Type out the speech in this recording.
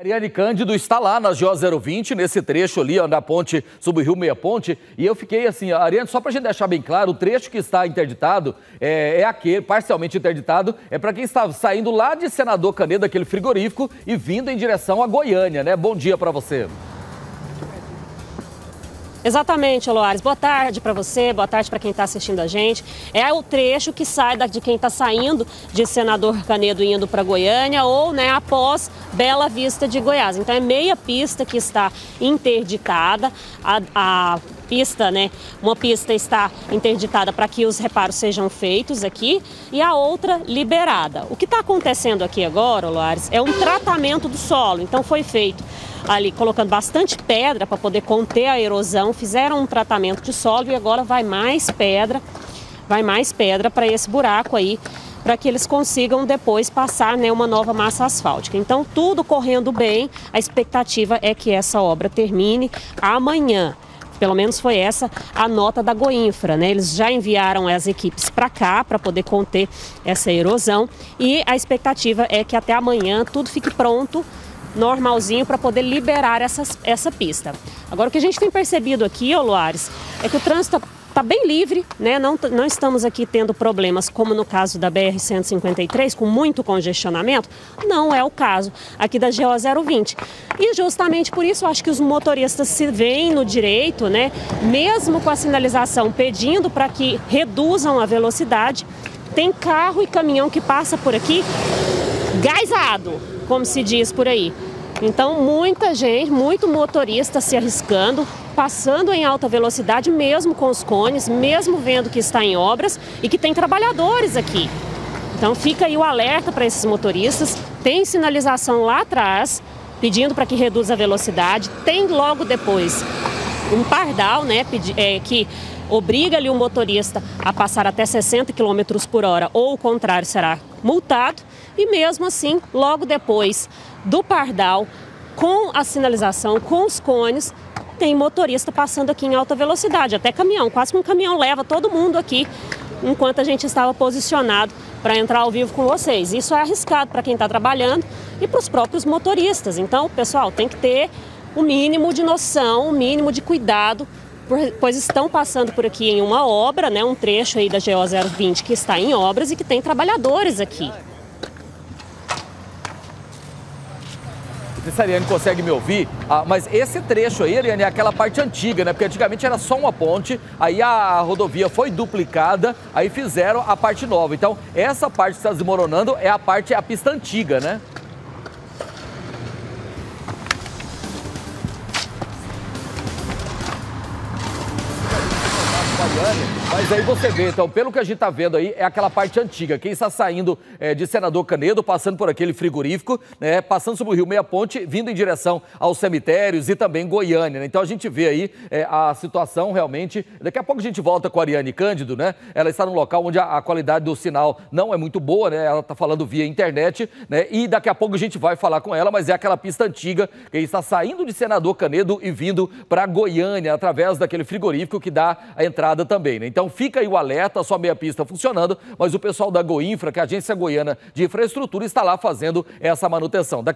Ariane Cândido está lá na GO 020, nesse trecho ali, ó, na ponte, sobre o Rio Meia Ponte, e eu fiquei assim, Ariane, só para a gente deixar bem claro, o trecho que está interditado é aquele, parcialmente interditado, é para quem está saindo lá de Senador Canedo, daquele frigorífico, e vindo em direção a Goiânia, né? Bom dia para você. Exatamente, Loares. Boa tarde para você, boa tarde para quem está assistindo a gente. É o trecho que sai de quem está saindo de Senador Canedo indo para Goiânia ou, né, após Bela Vista de Goiás. Então é meia pista que está interditada. A pista, né, uma pista está interditada para que os reparos sejam feitos aqui e a outra liberada. O que está acontecendo aqui agora, Loares, é um tratamento do solo. Então foi feito ali colocando bastante pedra para poder conter a erosão, fizeram um tratamento de solo e agora vai mais pedra para esse buraco aí, para que eles consigam depois passar, né, uma nova massa asfáltica. Então tudo correndo bem, a expectativa é que essa obra termine amanhã. Pelo menos foi essa a nota da Goinfra, né? Eles já enviaram as equipes para cá para poder conter essa erosão e a expectativa é que até amanhã tudo fique pronto, normalzinho, para poder liberar essa pista. Agora, o que a gente tem percebido aqui, Loares, é que o trânsito está bem livre, né? Não estamos aqui tendo problemas como no caso da BR-153, com muito congestionamento. Não é o caso aqui da GO 020. E justamente por isso, eu acho que os motoristas se veem no direito, né? Mesmo com a sinalização pedindo para que reduzam a velocidade, tem carro e caminhão que passa por aqui gaisado, como se diz por aí. Então, muita gente, muito motorista se arriscando, passando em alta velocidade, mesmo com os cones, mesmo vendo que está em obras e que tem trabalhadores aqui. Então, fica aí o alerta para esses motoristas. Tem sinalização lá atrás, pedindo para que reduza a velocidade. Tem logo depois um pardal, né, que obriga ali o motorista a passar até 60 km por hora, ou o contrário, será multado. E mesmo assim, logo depois do pardal, com a sinalização, com os cones, tem motorista passando aqui em alta velocidade, até caminhão, quase que um caminhão leva todo mundo aqui, enquanto a gente estava posicionado para entrar ao vivo com vocês. Isso é arriscado para quem está trabalhando e para os próprios motoristas. Então, pessoal, tem que ter o mínimo de noção, o mínimo de cuidado, pois estão passando por aqui em uma obra, né, um trecho aí da GO 020 que está em obras e que tem trabalhadores aqui. Não sei se a Ariane consegue me ouvir, mas esse trecho aí, Ariane, é aquela parte antiga, né? Porque antigamente era só uma ponte, aí a rodovia foi duplicada, aí fizeram a parte nova. Então, essa parte que está desmoronando é a pista antiga, né? Mas aí você vê, então, pelo que a gente está vendo aí, é aquela parte antiga. Quem está saindo de Senador Canedo, passando por aquele frigorífico, né, passando sobre o Rio Meia Ponte, vindo em direção aos cemitérios e também Goiânia, né? Então a gente vê aí a situação realmente. Daqui a pouco a gente volta com a Ariane Cândido, né? Ela está num local onde a qualidade do sinal não é muito boa, né? Ela está falando via internet, né? E daqui a pouco a gente vai falar com ela, mas é aquela pista antiga que está saindo de Senador Canedo e vindo para Goiânia, através daquele frigorífico que dá a entrada também, né? Então fica aí o alerta, só meia pista funcionando, mas o pessoal da Goinfra, que é a Agência Goiana de Infraestrutura, está lá fazendo essa manutenção.